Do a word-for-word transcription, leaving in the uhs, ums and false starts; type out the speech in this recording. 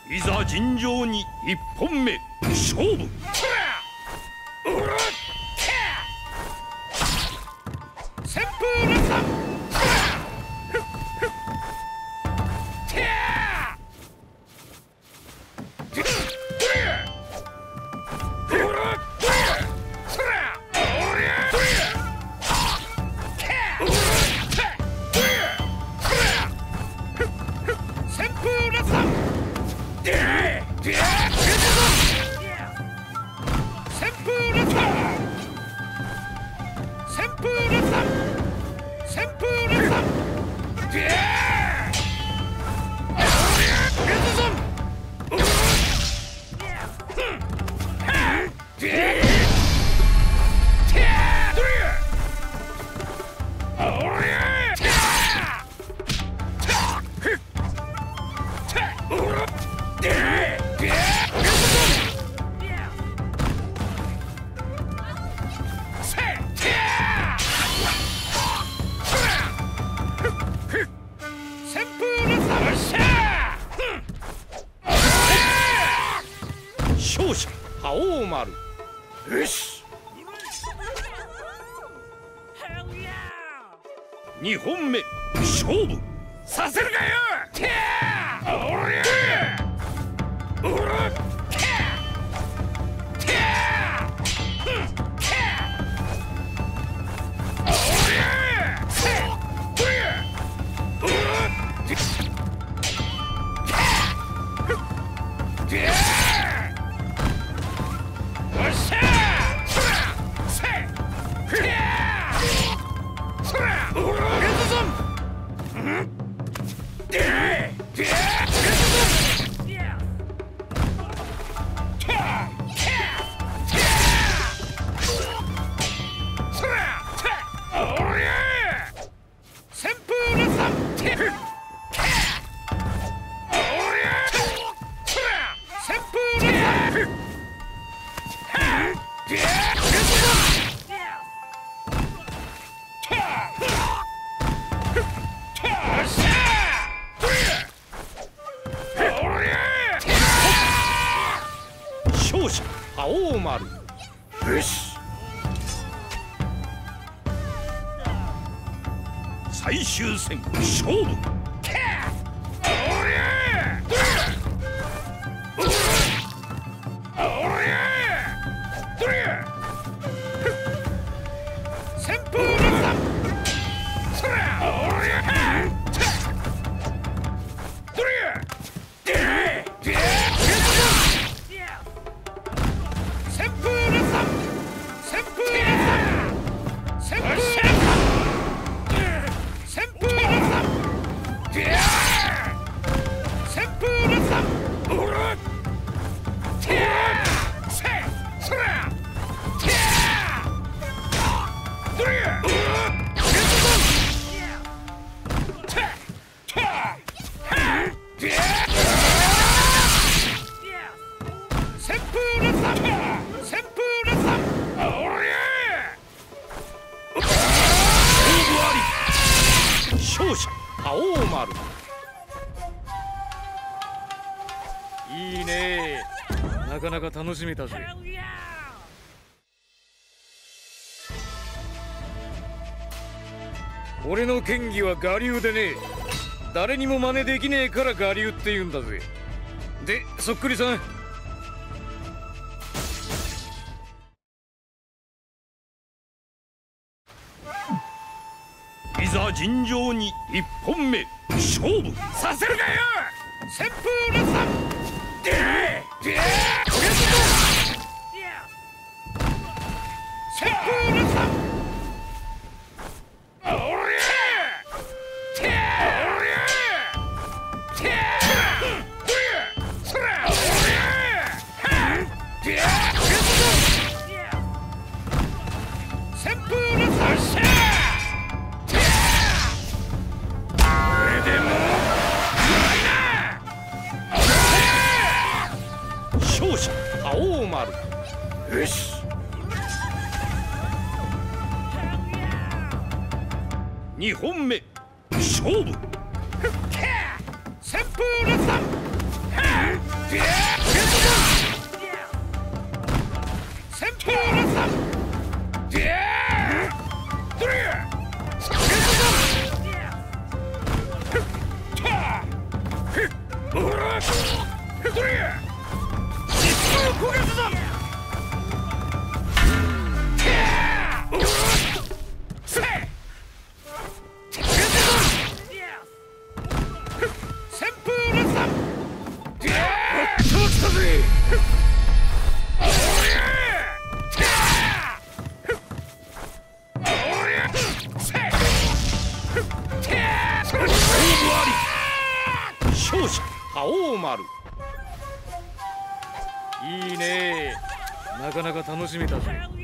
いざ尋常に一本目勝負。旋風連鎖。勝者Haohmaru。よし。にほんめ勝負させるかよ。勝者Haohmaru。よし。最終戦勝負。勝者Haohmaru。 いいね、なかなか楽しめたぜ。俺の剣技は我流でね、誰にも真似できねえから我流って言うんだぜ。で、そっくりさん、 いざ尋常に一本目勝負させるかよ。旋風連鎖。旋風連鎖。勝者Haohmaru。よし。にほんめ勝負。旋風連鎖。 あり。勝者覇王丸。 いいね、なかなか楽しめたぜ。